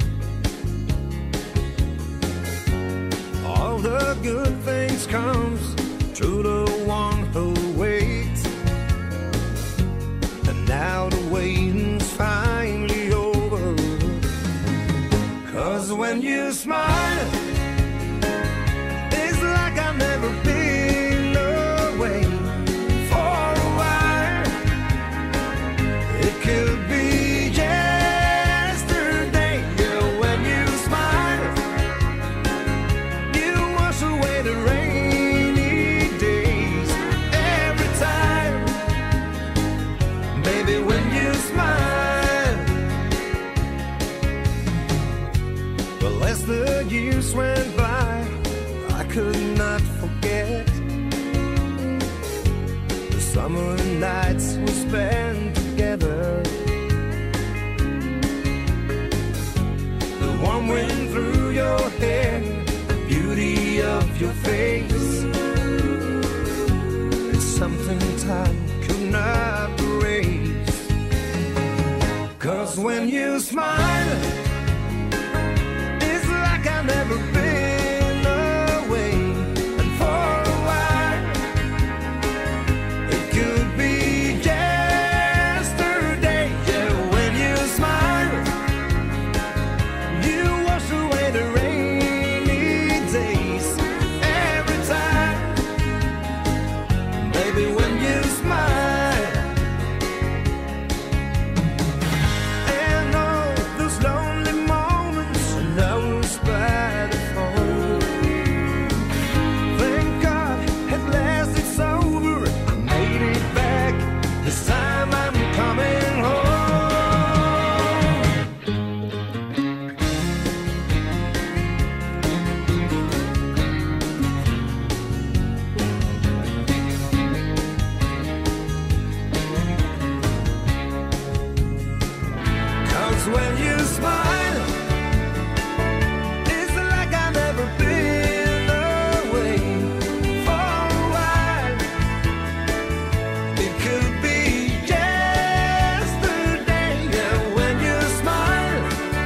All the good things comes to the one who waits, and now the waiting's finally over. 'Cause when you smile, it's like I've never been away for a while. It could be yesterday, yeah, when you smile, you wash away the rainy days. Every time, baby, when you smile. Well, as the years went by, I could not forget the summer nights we spent together, the warm wind through your hair, the beauty of your face. It's something time could not erase. 'Cause when you smile, it's like I've never been away. And for a while, it could be yesterday. Yeah, when you smile, you wash away the rainy days. Every time, baby, when you smile. And all those lonely moments, and I was by the phone. Thank God at last it's over. I made it back. This time I'm coming home. 'Cause when you smile, it's like I've never been away for a while. It could be yesterday, yeah, when you smile,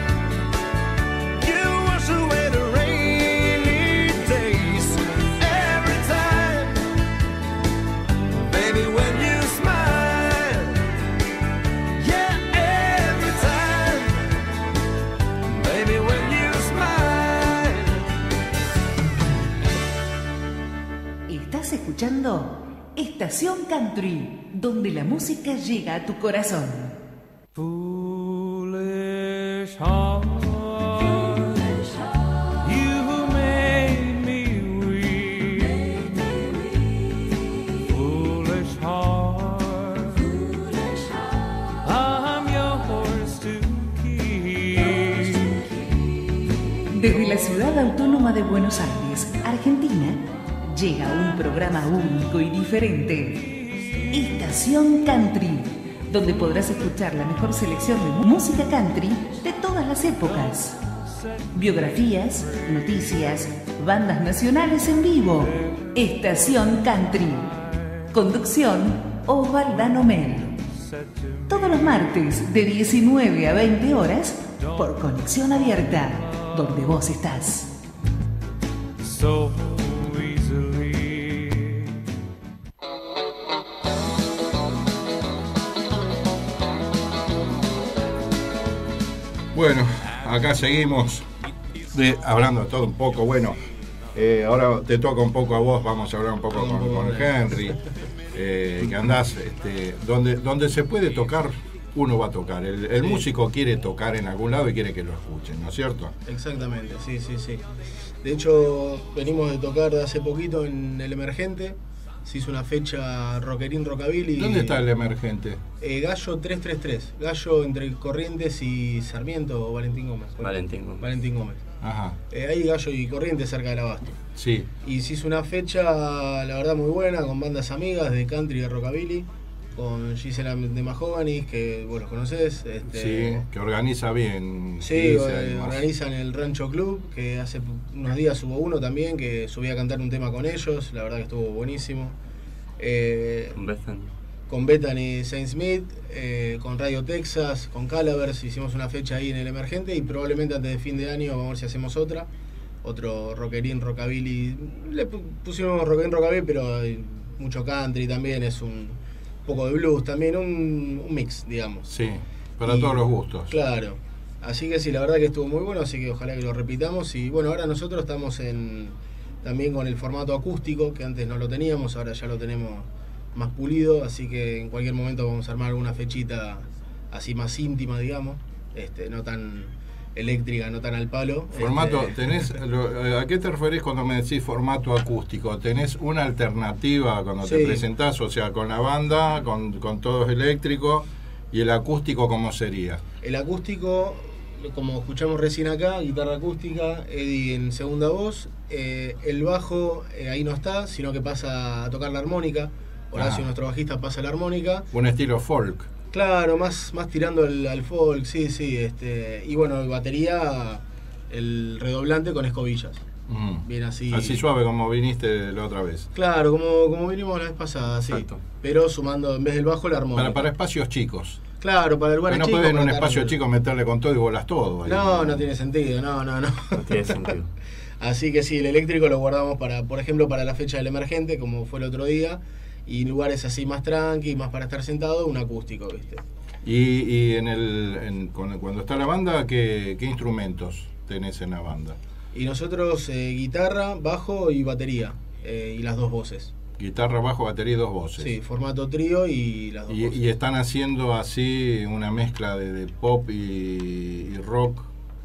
you wash away the rainy days. Every time, baby, when you smile, yeah, every time, baby, when you smile. Estás escuchando Estación Country, donde la música llega a tu corazón. Foolish heart, you made me weak. Foolish heart, I'm yours to keep. Desde la ciudad autónoma de Buenos Aires, Argentina, llega un programa único y diferente. Estación Country, donde podrás escuchar la mejor selección de música country de todas las épocas. Biografías, noticias, bandas nacionales en vivo. Estación Country. Conducción, Osvaldano Mel. Todos los martes de diecinueve a veinte horas por Conexión Abierta, donde vos estás. So bueno, acá seguimos de, hablando de todo un poco. Bueno, eh, ahora te toca un poco a vos, vamos a hablar un poco con, con Henry, eh, que andás, este, donde, donde se puede tocar, uno va a tocar. El, el sí. músico quiere tocar en algún lado y quiere que lo escuchen, ¿no es cierto? Exactamente, sí, sí, sí. De hecho, venimos de tocar de hace poquito en El Emergente. Se hizo una fecha rockerín rockabilly. ¿Dónde está El Emergente? Eh, Gallo trescientos treinta y tres. Gallo entre Corrientes y Sarmiento o Valentín Gómez. Valentín Gómez. Valentín Gómez. Ajá. Eh, ahí Gallo y Corrientes cerca del Abasto. Sí. Y se hizo una fecha, la verdad, muy buena, con bandas amigas de country y de rockabilly. Con Gisela de Mahogany, que vos los conocés. Este, sí, que organiza bien. Sí, eh, organizan el Rancho Club, que hace unos días hubo uno también, que subí a cantar un tema con ellos, la verdad que estuvo buenísimo. Eh, con Bethany. Con Bethany Saint Smith, eh, con Radio Texas, con Calavers, hicimos una fecha ahí en El Emergente y probablemente antes de fin de año vamos a ver si hacemos otra. Otro rockerín, rockabilly. Le pusimos rockerín, rockabilly, pero hay mucho country también, es un poco de blues también, un, un mix, digamos. Sí, para y, todos los gustos. Claro, así que sí, la verdad que estuvo muy bueno, así que ojalá que lo repitamos. Y bueno, ahora nosotros estamos en también con el formato acústico, que antes no lo teníamos, ahora ya lo tenemos más pulido, así que en cualquier momento vamos a armar alguna fechita así más íntima, digamos, este, no tan eléctrica, no tan al palo. Formato, este... tenés, ¿a qué te referís cuando me decís formato acústico? ¿Tenés una alternativa cuando sí. te presentás? O sea, con la banda, con, con todo eléctrico, y el acústico, ¿cómo sería? El acústico, como escuchamos recién acá, guitarra acústica, Eddie en segunda voz, eh, el bajo eh, ahí no está, sino que pasa a tocar la armónica. Horacio, ah. nuestro bajista, pasa la armónica. Un estilo folk. Claro, más, más tirando al, al folk, sí, sí. Este, y bueno, batería, el redoblante con escobillas. Mm. Bien así. Así suave como viniste la otra vez. Claro, como, como vinimos la vez pasada, sí. Exacto. Pero sumando en vez del bajo la armónica. Para, para espacios chicos. Claro, para lugares chicos. No puedes en un espacio el... chico meterle con todo y bolas todo. Ahí. No, no tiene sentido, no, no, no. No tiene sentido. Así que sí, el eléctrico lo guardamos para, por ejemplo, para la fecha del Emergente, como fue el otro día. Y lugares así más tranqui, más para estar sentado, un acústico, ¿viste? Y, y en el en, cuando está la banda, ¿qué, qué instrumentos tenés en la banda? Y nosotros eh, guitarra, bajo y batería, eh, y las dos voces. Guitarra, bajo, batería y dos voces. Sí, formato trío y las dos y, voces. Y están haciendo así una mezcla de, de pop y, y rock,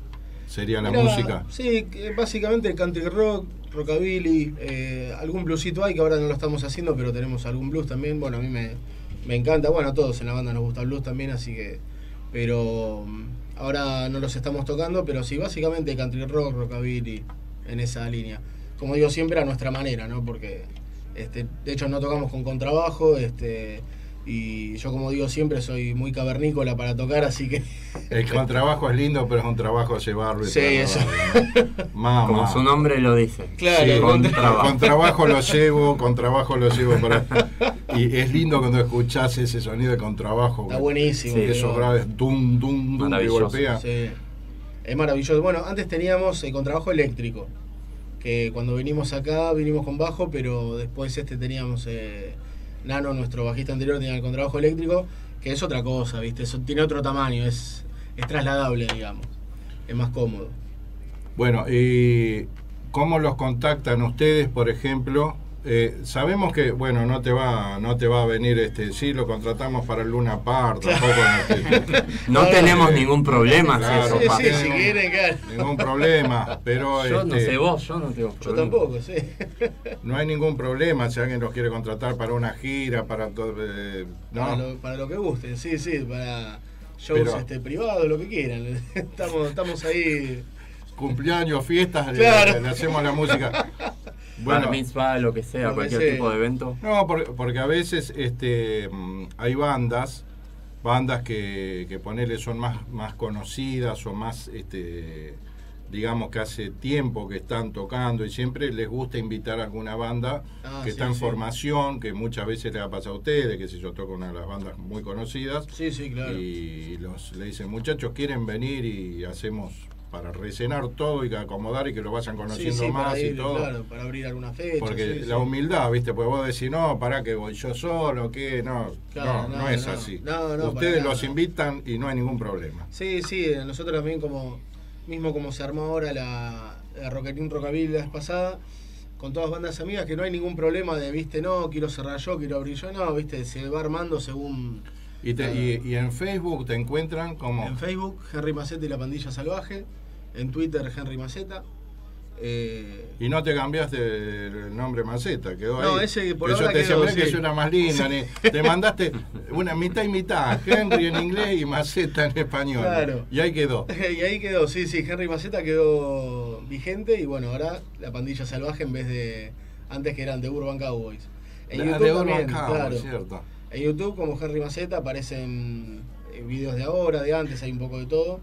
¿sería la Mira, música? Sí, básicamente country rock, rockabilly, eh, algún bluesito hay que ahora no lo estamos haciendo, pero tenemos algún blues también. Bueno, a mí me, me encanta, bueno, a todos en la banda nos gusta el blues también, así que, pero ahora no los estamos tocando, pero sí, básicamente country rock, rockabilly, en esa línea. Como digo siempre, a nuestra manera, ¿no? Porque, este, de hecho, no tocamos con contrabajo, este, y yo, como digo siempre, soy muy cavernícola para tocar, así que... El contrabajo es lindo, pero es un trabajo a llevarlo. Sí, eso. Mamá. Como su nombre lo dice. Claro, sí, con, con, trabajo. con trabajo lo llevo, con trabajo lo llevo para... Y es lindo cuando escuchás ese sonido de contrabajo. Está buenísimo. Sí, esos graves, dum, dum, dum, que golpea. Sí. Es maravilloso. Bueno, antes teníamos el contrabajo eléctrico, que cuando vinimos acá vinimos con bajo, pero después este teníamos... Eh, Nano, nuestro bajista anterior, tenía el contrabajo eléctrico, que es otra cosa, ¿viste? Eso tiene otro tamaño, es, es trasladable, digamos. Es más cómodo. Bueno, ¿y cómo los contactan ustedes, por ejemplo, Eh, sabemos que, bueno, no te va no te va a venir, este sí, lo contratamos para el Luna Park, tampoco no, te, no no, tenemos eh, ningún problema. Claro, sí, pa, sí, ningún, si quieren, claro. ningún problema, pero yo este, no sé vos, yo no tengo Yo problema. tampoco, sí. No hay ningún problema si alguien los quiere contratar para una gira, para todo, eh, ¿no? Para lo, para lo que guste, sí, sí, para shows Pero, este, privados, lo que quieran. Estamos, estamos ahí. Cumpleaños, fiestas, Claro. le, le hacemos la música. Bueno, bar mitzvah, lo que sea, lo que cualquier sea. tipo de evento. No, porque, porque a veces este, hay bandas, bandas que, que ponele son más, más conocidas o más, este, digamos que hace tiempo que están tocando y siempre les gusta invitar a alguna banda Ah, que sí, está en sí. formación, que muchas veces le ha pasado a ustedes, que si yo toco una de las bandas muy conocidas. Sí, sí, claro. Y los, le dicen, muchachos, ¿quieren venir? Y hacemos para rellenar todo y acomodar y que lo vayan conociendo sí, sí, más para y ir, todo. Claro, para abrir alguna fecha. Porque sí, la sí. humildad, ¿viste? Pues vos decís, no, pará que voy yo solo, que no, Claro, no, no, no, es no. así. No, no, Ustedes para los nada. invitan y no hay ningún problema. Sí, sí, nosotros también como mismo como se armó ahora la, la Rockerín Rockabilly la vez pasada, con todas bandas amigas, que no hay ningún problema de, viste, no, quiero cerrar yo, quiero abrir yo, no, viste, se va armando según... Y, te- Ah. y, y en Facebook te encuentran como... En Facebook, Henry Maceta y la Pandilla Salvaje, en Twitter, Henry Maceta. Eh, Y no te cambiaste el nombre Maceta, quedó ahí. No, ese por Que ahora yo te decía, quedó, mirá que sí. suena más linda. ni- Te mandaste una mitad y mitad, Henry en inglés y Maceta en español. Claro. Y ahí quedó. y ahí quedó, sí, sí, Henry Maceta quedó vigente y bueno, ahora la Pandilla Salvaje en vez de antes que eran The Urban Cowboys. En La YouTube de Urban también, Cowboys, claro. cierto. En YouTube como Henry Maceta aparecen eh, videos de ahora, de antes, hay un poco de todo.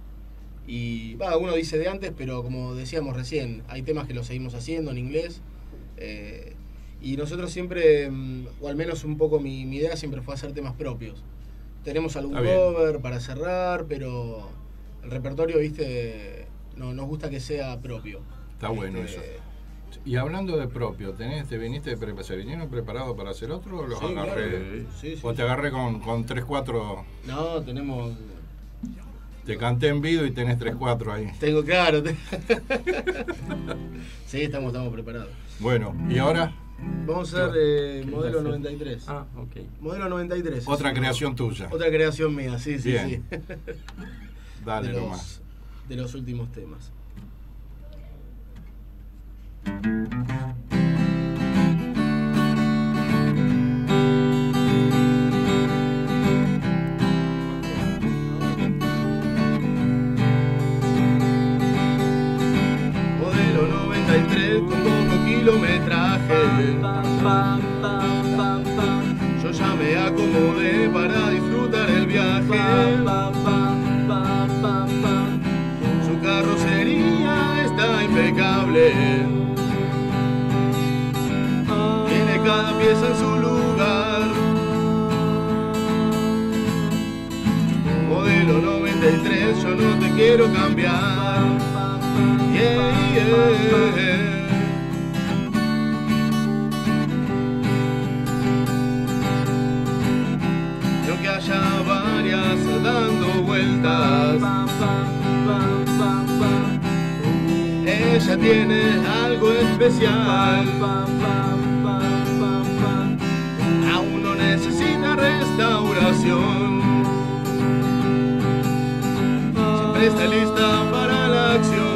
Y va, uno dice de antes, pero como decíamos recién, hay temas que lo seguimos haciendo en inglés. eh, y nosotros siempre, mm, o al menos un poco mi, mi idea siempre fue hacer temas propios. Tenemos algún Está bien. cover para cerrar, pero el repertorio, viste, no, nos gusta que sea propio. Está bueno Este, eso. Y hablando de propio, ¿tenés, ¿te viniste de pre- se vinieron preparado para hacer otro o los Sí, agarré? claro. Sí, sí, o te sí. agarré con, con tres cuatro, No, tenemos... te canté en vivo y tenés tres cuatro ahí. Tengo claro. te- sí, estamos, estamos preparados. Bueno, y ahora Vamos a hacer eh, ¿Qué modelo hacer? noventa y tres. Ah, ok. Modelo noventa y tres. otra sí, creación tuya. Otra creación mía, sí, sí, Bien. sí. Dale de, nomás. los, de los últimos temas. Modelo noventa y tres con poco kilometraje. Yo ya me acomodé para disfrutar el viaje. Su carrocería está impecable. Tiene cada pieza en su lugar. Modelo noventa y tres, yo no te quiero cambiar. Yeah, yeah. Y aunque haya varias dando vueltas, ella tiene algo especial. Aún no necesita restauración. Siempre está lista para la acción.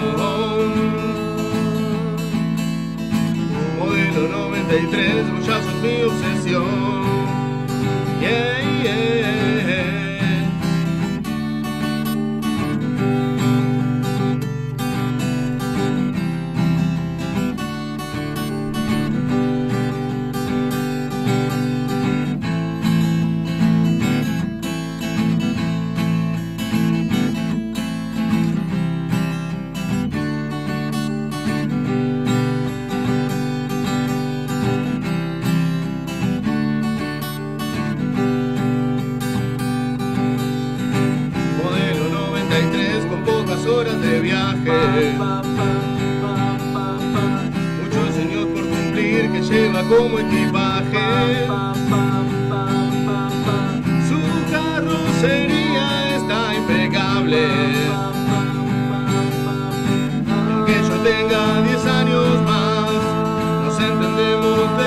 Modelo noventa y tres, vos ya sos mi obsesión. Yeah, yeah. Modelo noventa y tres con pocas horas de viaje. Muchos sueños por cumplir que lleva como equipaje. Su carrocería está impecable. Aunque yo tenga diez años más, nos entendemos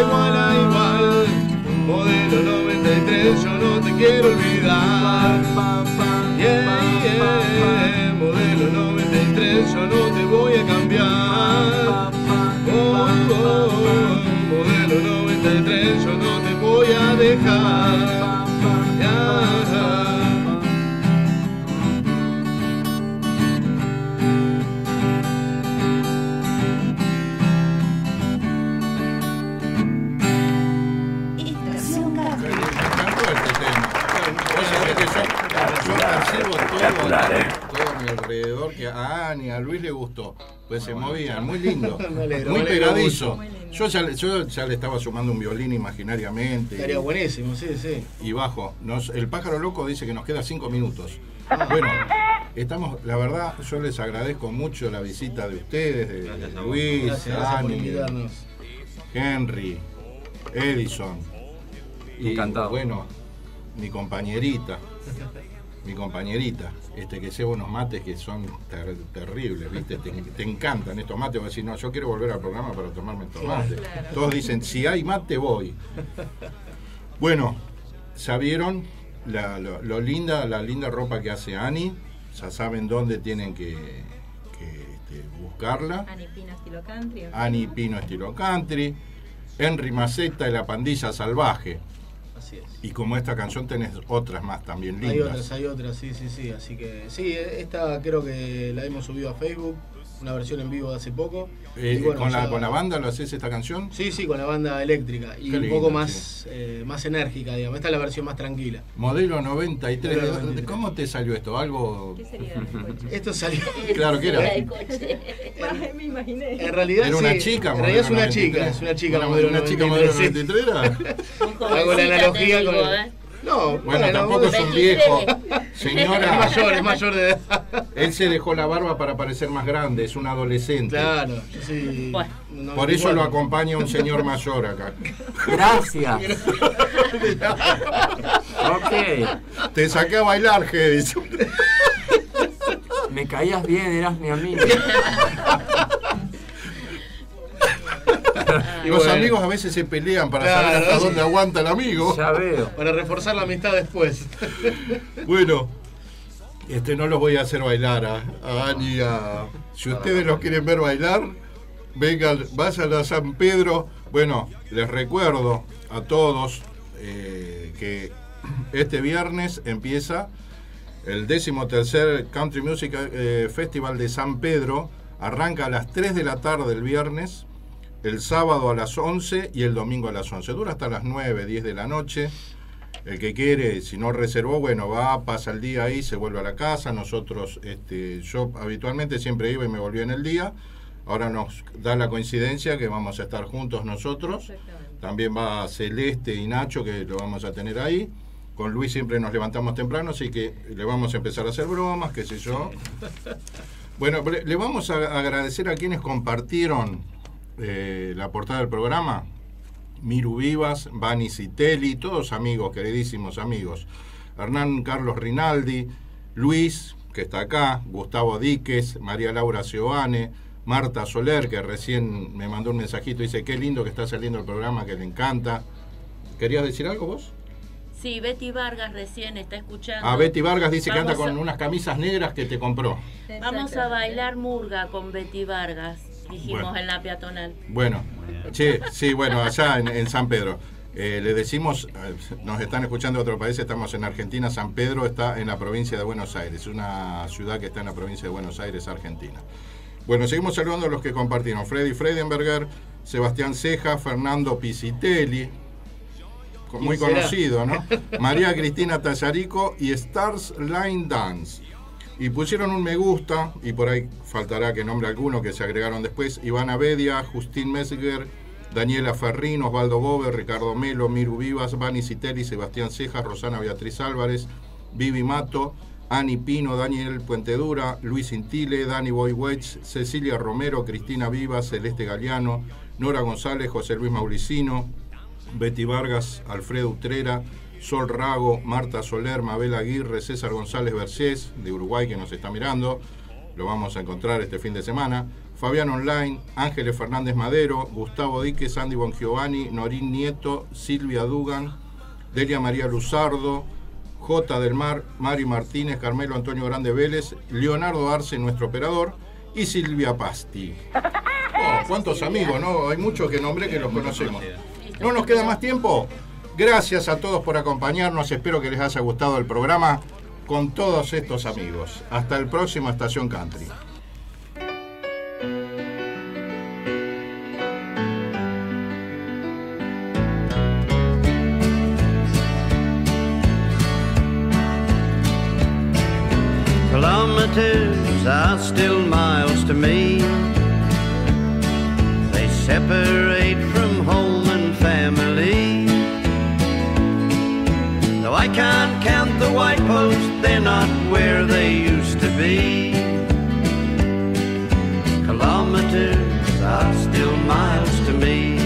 quiero olvidar. Yeah, yeah. Modelo noventa y tres, yo no te voy a cambiar. Oh, oh, oh. Modelo noventa y tres, yo no te voy a dejar. Yeah. Todo a mi alrededor, que a Ani, a Luis le gustó, pues se movían, muy lindo, alegro, muy pegadizo. Muy yo, ya, yo ya le estaba sumando un violín imaginariamente. Estaría buenísimo, sí, sí. Y bajo, nos, el pájaro loco dice que nos queda cinco minutos. Bueno, estamos, la verdad, yo les agradezco mucho la visita de ustedes, de, de Luis, gracias, Ani, gracias Henry, Edison. Y encantado. Bueno, mi compañerita. Mi compañerita, este, que lleva unos mates que son ter terribles, ¿viste? Te, te encantan estos mates. Vas a decir, no, yo quiero volver al programa para tomarme estos mates. Claro. Todos dicen, si hay mate, voy. Bueno, ¿sabieron la, lo, lo linda, la linda ropa que hace Ani? Ya saben dónde tienen que, que este, buscarla. Ani Pino estilo country. Ani Pino estilo country. Henry Maceta y la pandilla salvaje. Así es. Y como esta canción tenés otras más también lindas. Hay otras, hay otras, sí, sí, sí. Así que sí, esta creo que la hemos subido a Facebook, una versión en vivo de hace poco. Eh, bueno, ¿con, la, ya... ¿Con la banda lo haces esta canción? Sí, sí, con la banda eléctrica. Y Qué un lindo, poco más, sí. eh, más enérgica, digamos. Esta es la versión más tranquila. Modelo noventa y tres. noventa y tres. ¿Cómo te salió esto? ¿Algo? ¿Qué sería el coche? Esto salió. Claro, ¿qué era? El coche. Me imaginé. En realidad, era sí, una chica, en realidad es una chica, es una chica una, modelo una chica modelo noventa y tres era. Hago la analogía con el... No, bueno, bueno, tampoco es un viejo. Señora. Es mayor, es mayor de edad. Él se dejó la barba para parecer más grande, es un adolescente. Claro, sí. Bueno, por eso lo acompaña un señor mayor acá. Gracias. Ok. Te saqué a bailar, Gedis. Me caías bien, eras mi amigo. Y los bueno. amigos a veces se pelean para claro, saber hasta dónde aguanta el amigo. Ya veo. Para reforzar la amistad después. Bueno, este no los voy a hacer bailar a, a Ani. A... Si ustedes los quieren ver bailar, vengan, vayan a San Pedro. Bueno, les recuerdo a todos eh, que este viernes empieza el décimo tercer Country Music eh, Festival de San Pedro. Arranca a las tres de la tarde el viernes. El sábado a las once y el domingo a las once. Dura hasta las nueve, diez de la noche. El que quiere, si no reservó, bueno, va, pasa el día ahí, se vuelve a la casa. Nosotros, este, yo habitualmente siempre iba y me volví en el día. Ahora nos da la coincidencia que vamos a estar juntos nosotros. También va Celeste y Nacho, que lo vamos a tener ahí. Con Luis siempre nos levantamos temprano, así que le vamos a empezar a hacer bromas, qué sé yo. Bueno, le vamos a agradecer a quienes compartieron Eh, la portada del programa. Miru Vivas, Vani Citelli, todos amigos, queridísimos amigos. Hernán Carlos Rinaldi, Luis, que está acá, Gustavo Díquez, María Laura Seoane, Marta Soler, que recién me mandó un mensajito, dice, qué lindo que está saliendo el programa, que le encanta. ¿Querías decir algo vos? Sí, Betty Vargas recién está escuchando. Ah, Betty Vargas dice Vamos que anda con a... unas camisas negras que te compró. Vamos a bailar murga con Betty Vargas. Dijimos bueno. En la peatonal. Bueno, che, sí, bueno, allá en, en San Pedro. Eh, le decimos, nos están escuchando de otro país, estamos en Argentina. San Pedro está en la provincia de Buenos Aires, una ciudad que está en la provincia de Buenos Aires, Argentina. Bueno, seguimos saludando a los que compartieron. Freddy Friedenberger, Sebastián Ceja, Fernando Pisitelli, muy conocido, ¿no? María Cristina Tallarico y Stars Line Dance. Y pusieron un me gusta, y por ahí faltará que nombre alguno que se agregaron después. Ivana Bedia, Justín Messiger, Daniela Ferrín, Osvaldo Bober, Ricardo Melo, Miru Vivas, Vani Citelli, Sebastián Cejas, Rosana Beatriz Álvarez, Vivi Mato, Ani Pino, Daniel Puentedura, Luis Intile, Dani Boywech, Cecilia Romero, Cristina Vivas, Celeste Galeano, Nora González, José Luis Mauricino, Betty Vargas, Alfredo Utrera, Sol Rago, Marta Soler, Mabel Aguirre, César González Vergés, de Uruguay, que nos está mirando, lo vamos a encontrar este fin de semana, Fabián Online, Ángeles Fernández Madero, Gustavo Díquez, Sandy Bongiovanni, Norín Nieto, Silvia Dugan, Delia María Luzardo, J. del Mar, Mari Martínez, Carmelo Antonio Grande Vélez, Leonardo Arce, nuestro operador, y Silvia Pasti. Oh, cuántos amigos, ¿no? Hay muchos que nombré que los conocemos. ¿No nos queda más tiempo? Gracias a todos por acompañarnos. Espero que les haya gustado el programa con todos estos amigos. Hasta el próximo Estación Country. Kilometers are still miles to me. They separate from home and family. Though I can't count the white posts, they're not where they used to be. Kilometers are still miles to me.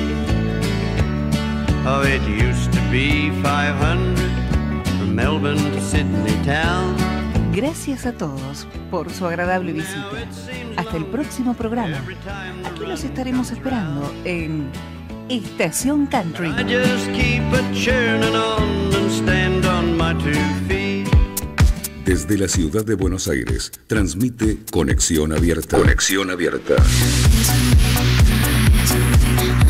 Oh, it used to be five hundred from Melbourne to Sydney town. Gracias a todos por su agradable visita. Hasta el próximo programa. Aquí los estaremos esperando en Estación Country. Desde la ciudad de Buenos Aires, transmite Conexión Abierta. Conexión Abierta.